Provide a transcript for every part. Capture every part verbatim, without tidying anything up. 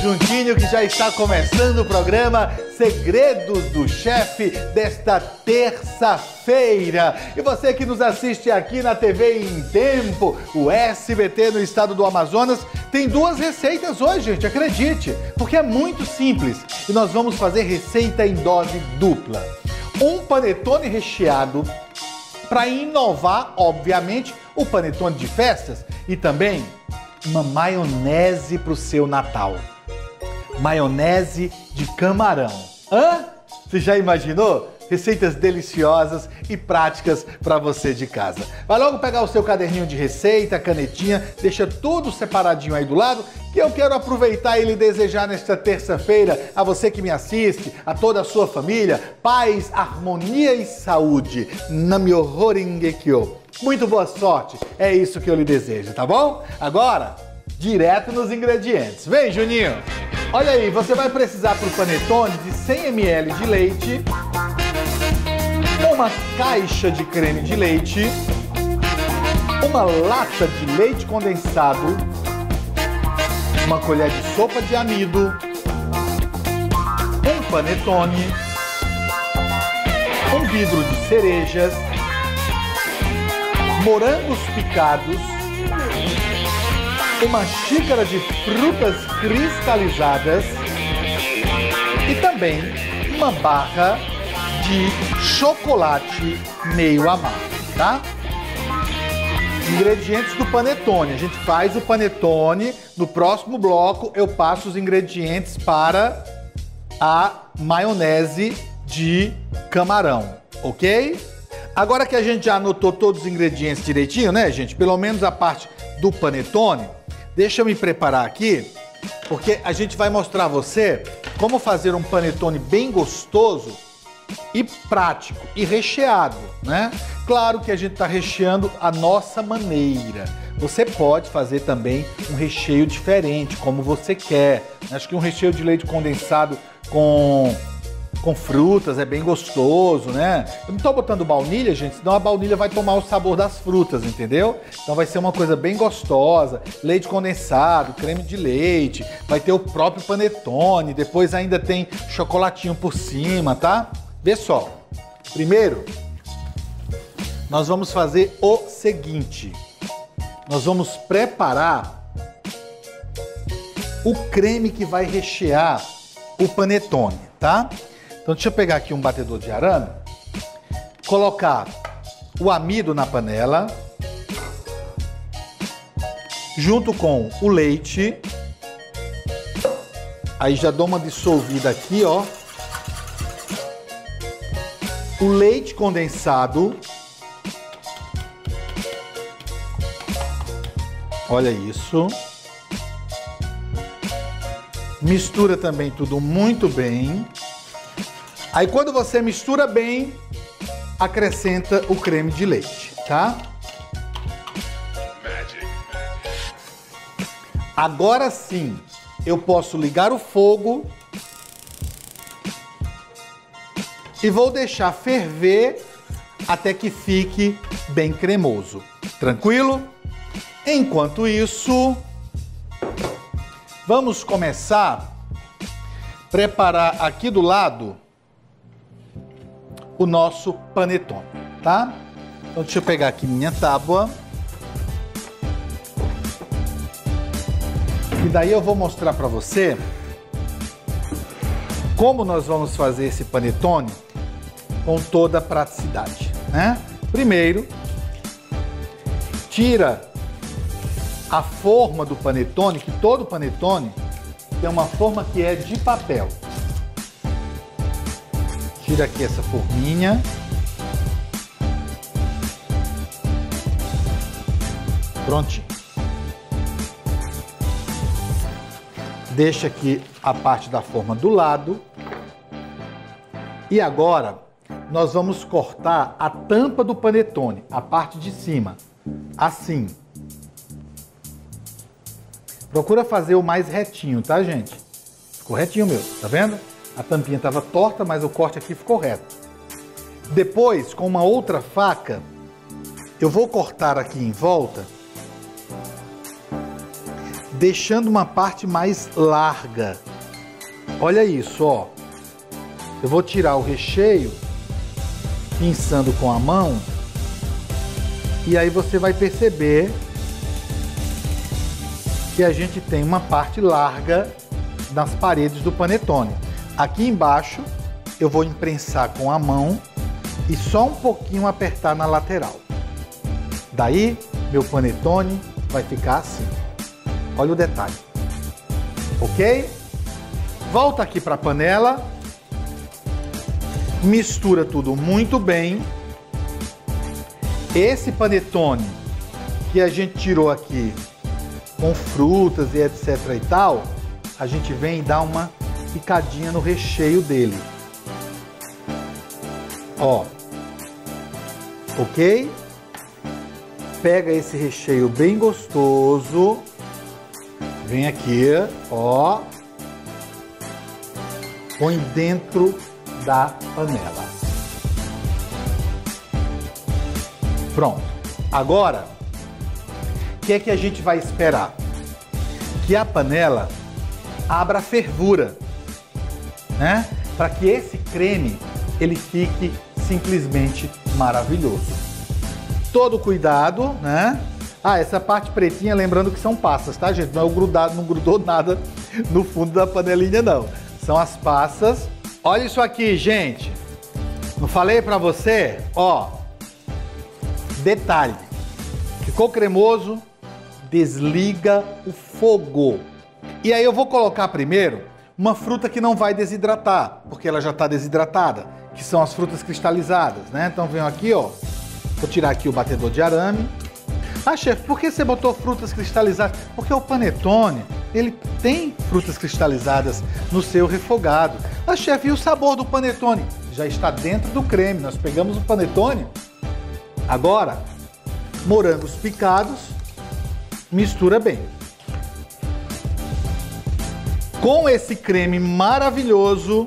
juntinho que já está começando o programa Segredos do Chefe desta terça-feira. E você que nos assiste aqui na T V em Tempo, o S B T no estado do Amazonas, tem duas receitas hoje, gente, acredite, porque é muito simples. E nós vamos fazer receita em dose dupla. Um panetone recheado para inovar, obviamente, o panetone de festas e também uma maionese para o seu Natal. Maionese de camarão. Hã? Você já imaginou? Receitas deliciosas e práticas para você de casa. Vai logo pegar o seu caderninho de receita, canetinha, deixa tudo separadinho aí do lado, que eu quero aproveitar e lhe desejar nesta terça-feira, a você que me assiste, a toda a sua família, paz, harmonia e saúde. Namyoho Renge-kyo. Muito boa sorte, é isso que eu lhe desejo, tá bom? Agora, direto nos ingredientes. Vem, Juninho! Olha aí, você vai precisar para o panetone de cem mililitros de leite, uma caixa de creme de leite, uma lata de leite condensado, uma colher de sopa de amido, um panetone, um vidro de cerejas, morangos picados, uma xícara de frutas cristalizadas e também uma barra de chocolate meio amargo, tá? Ingredientes do panetone. A gente faz o panetone. No próximo bloco eu passo os ingredientes para a maionese de camarão, ok? Agora que a gente já anotou todos os ingredientes direitinho, né, gente? Pelo menos a parte do panetone. Deixa eu me preparar aqui, porque a gente vai mostrar a você como fazer um panetone bem gostoso e prático e recheado, né? Claro que a gente está recheando a nossa maneira. Você pode fazer também um recheio diferente, como você quer. Acho que um recheio de leite condensado com, com frutas é bem gostoso, né? Eu não estou botando baunilha, gente, senão a baunilha vai tomar o sabor das frutas, entendeu? Então vai ser uma coisa bem gostosa. Leite condensado, creme de leite, vai ter o próprio panetone, depois ainda tem chocolatinho por cima, tá? Vê só, primeiro, nós vamos fazer o seguinte, nós vamos preparar o creme que vai rechear o panetone, tá? Então deixa eu pegar aqui um batedor de arame, colocar o amido na panela, junto com o leite, aí já dou uma dissolvida aqui, ó. O leite condensado, olha isso, mistura também tudo muito bem, aí quando você mistura bem, acrescenta o creme de leite, tá? Agora sim, eu posso ligar o fogo e vou deixar ferver até que fique bem cremoso. Tranquilo? Enquanto isso, vamos começar a preparar aqui do lado o nosso panetone, tá? Então deixa eu pegar aqui minha tábua. E daí eu vou mostrar para você como nós vamos fazer esse panetone com toda a praticidade, né? Primeiro, tira a forma do panetone, que todo panetone tem uma forma que é de papel. Tira aqui essa forminha. Prontinho. Deixa aqui a parte da forma do lado. E agora nós vamos cortar a tampa do panetone, a parte de cima, assim. Procura fazer o mais retinho, tá, gente? Ficou retinho meu, tá vendo? A tampinha estava torta, mas o corte aqui ficou reto. Depois, com uma outra faca, eu vou cortar aqui em volta deixando uma parte mais larga. Olha isso, ó. Eu vou tirar o recheio, pinçando com a mão, e aí você vai perceber que a gente tem uma parte larga nas paredes do panetone. Aqui embaixo eu vou imprensar com a mão e só um pouquinho apertar na lateral. Daí meu panetone vai ficar assim. Olha o detalhe. Ok? Volta aqui para a panela. Mistura tudo muito bem. Esse panetone que a gente tirou aqui com frutas e etc e tal, a gente vem e dá uma picadinha no recheio dele. Ó. Ok? Pega esse recheio bem gostoso. Vem aqui, ó. Põe dentro da panela. Pronto. Agora, o que é que a gente vai esperar? Que a panela abra fervura, né? Para que esse creme ele fique simplesmente maravilhoso. Todo cuidado, né? Ah, essa parte pretinha, lembrando que são passas, tá, gente? Não é o grudado, não grudou nada no fundo da panelinha, não. São as passas. Olha isso aqui, gente. Não falei pra você? Ó, detalhe. Ficou cremoso, desliga o fogo. E aí eu vou colocar primeiro uma fruta que não vai desidratar, porque ela já está desidratada, que são as frutas cristalizadas, né? Então venho aqui, ó. Vou tirar aqui o batedor de arame. Ah, chefe, por que você botou frutas cristalizadas? Porque o panetone, ele tem frutas cristalizadas no seu refogado. Ah, chefe, e o sabor do panetone? Já está dentro do creme. Nós pegamos o panetone. Agora, morangos picados, mistura bem. Com esse creme maravilhoso,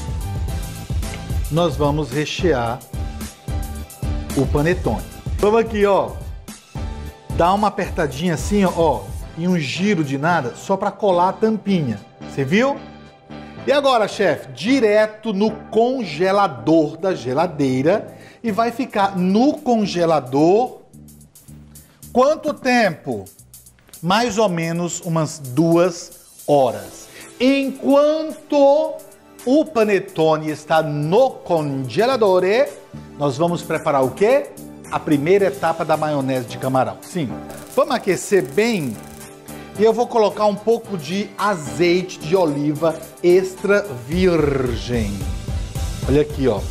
nós vamos rechear o panetone. Vamos aqui, ó. Dá uma apertadinha assim, ó, e um giro de nada, só para colar a tampinha. Você viu? E agora, chefe, direto no congelador da geladeira e vai ficar no congelador quanto tempo? Mais ou menos umas duas horas. Enquanto o panetone está no congelador, nós vamos preparar o quê? A primeira etapa da maionese de camarão. Sim, vamos aquecer bem e eu vou colocar um pouco de azeite de oliva extra virgem. Olha aqui, ó.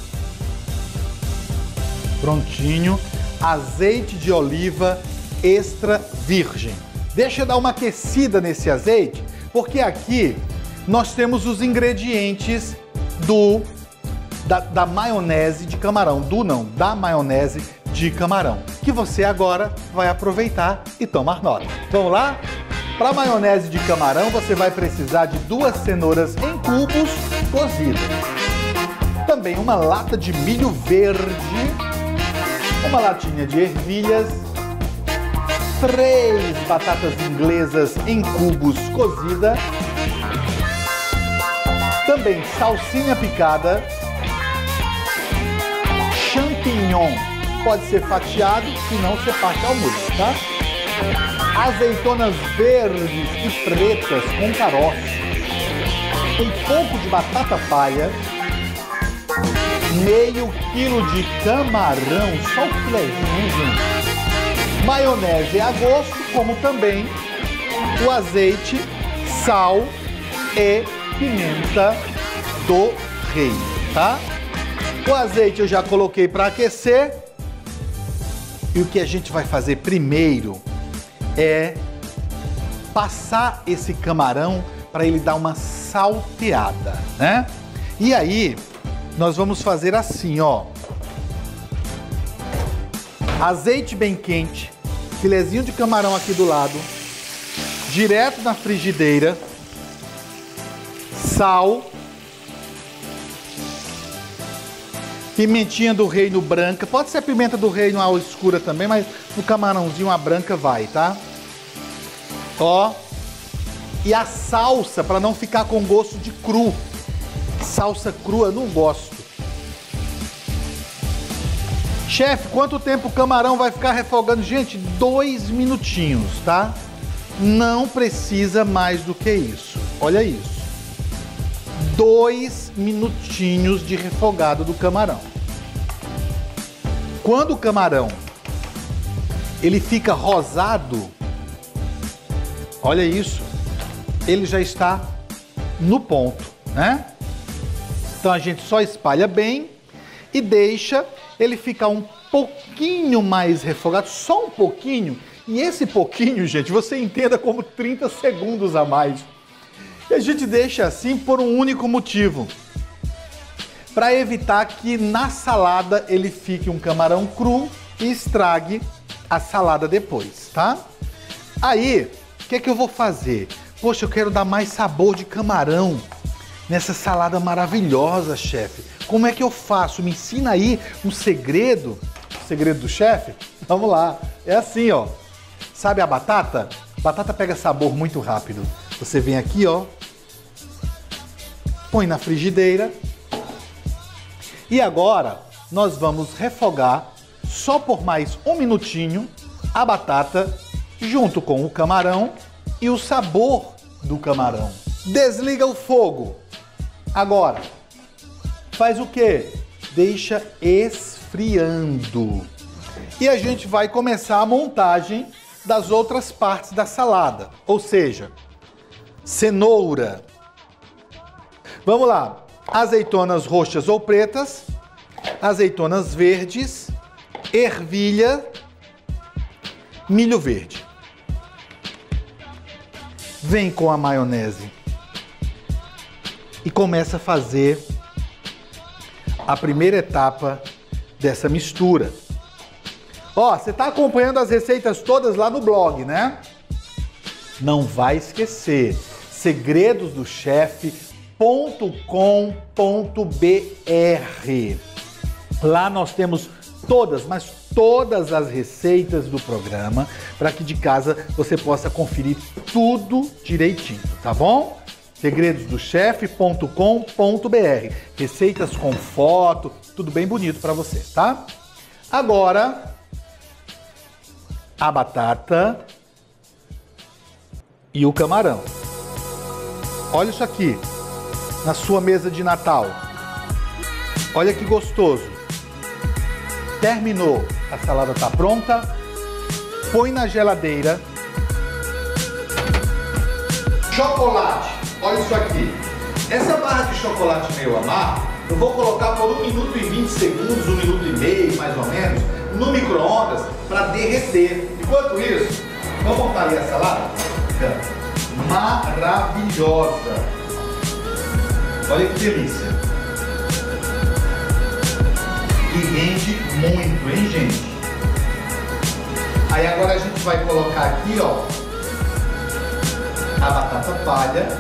Prontinho. Azeite de oliva extra virgem. Deixa eu dar uma aquecida nesse azeite, porque aqui nós temos os ingredientes do da, da maionese de camarão. Do não, da maionese de camarão, que você agora vai aproveitar e tomar nota. Vamos lá? Para maionese de camarão, você vai precisar de duas cenouras em cubos cozidas. Também uma lata de milho verde, uma latinha de ervilhas, três batatas inglesas em cubos cozida, também salsinha picada, champignon, pode ser fatiado, se não você parte ao molho, tá? Azeitonas verdes e pretas com caroço, um pouco de batata palha, meio quilo de camarão, só o filezinho, gente. Maionese a gosto, como também o azeite, sal e pimenta do reino, tá? O azeite eu já coloquei para aquecer. E o que a gente vai fazer primeiro é passar esse camarão para ele dar uma salteada, né? E aí nós vamos fazer assim, ó. Azeite bem quente, filezinho de camarão aqui do lado, direto na frigideira, sal, pimentinha do reino branca, pode ser pimenta do reino a escura também, mas no camarãozinho a branca vai, tá? Ó, E a salsa, para não ficar com gosto de cru. Salsa crua eu não gosto. Chefe, quanto tempo o camarão vai ficar refogando? Gente, dois minutinhos, tá? Não precisa mais do que isso. Olha isso. Dois minutinhos de refogado do camarão. Quando o camarão ele fica rosado, olha isso, ele já está no ponto, né? Então a gente só espalha bem e deixa ele ficar um pouquinho mais refogado, só um pouquinho. E esse pouquinho, gente, você entenda como trinta segundos a mais. E a gente deixa assim por um único motivo. Para evitar que na salada ele fique um camarão cru e estrague a salada depois, tá? Aí, o que é que eu vou fazer? Poxa, eu quero dar mais sabor de camarão nessa salada maravilhosa, chefe. Como é que eu faço? Me ensina aí um segredo. O segredo do chefe? Vamos lá. É assim, ó. Sabe a batata? Batata pega sabor muito rápido. Você vem aqui, ó. Põe na frigideira. E agora nós vamos refogar só por mais um minutinho a batata junto com o camarão e o sabor do camarão. Desliga o fogo. Agora, faz o quê? Deixa esfriando. E a gente vai começar a montagem das outras partes da salada. Ou seja, cenoura. Vamos lá. Azeitonas roxas ou pretas, azeitonas verdes, ervilha, milho verde. Vem com a maionese e começa a fazer a primeira etapa dessa mistura. Ó, você está acompanhando as receitas todas lá no blog, né? Não vai esquecer, segredos do chefe ponto com ponto br. Lá nós temos todas, mas todas as receitas do programa para que de casa você possa conferir tudo direitinho, tá bom? segredos do chefe ponto com ponto br. Receitas com foto, tudo bem bonito para você, tá? Agora, a batata e o camarão. Olha isso aqui. Na sua mesa de Natal. Olha que gostoso. Terminou, a salada está pronta. Põe na geladeira. Chocolate, olha isso aqui. Essa barra de chocolate meio amargo, eu vou colocar por um minuto e vinte segundos, um minuto e meio, mais ou menos, no micro-ondas para derreter. Enquanto isso, vamos montar aí a salada? Maravilhosa. Olha que delícia. E rende muito, hein, gente? Aí agora a gente vai colocar aqui, ó, a batata palha.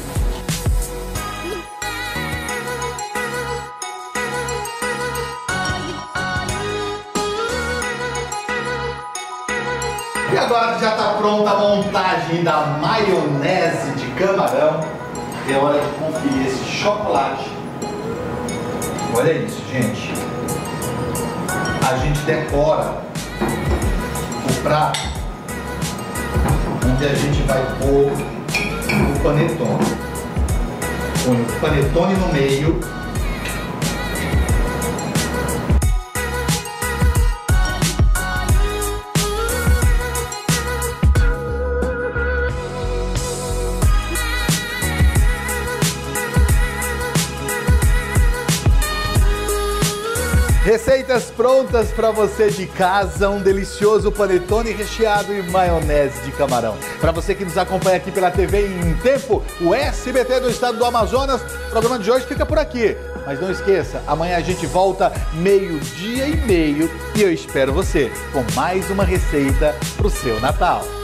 E agora já está pronta a montagem da maionese de camarão. É hora de conferir esse chocolate. Olha isso, gente. A gente decora o prato onde a gente vai pôr o panetone. Põe o panetone no meio. Receitas prontas para você de casa, um delicioso panetone recheado e maionese de camarão. Para você que nos acompanha aqui pela T V em Tempo, o S B T do Estado do Amazonas, o programa de hoje fica por aqui. Mas não esqueça, amanhã a gente volta meio-dia e meio e eu espero você com mais uma receita para o seu Natal.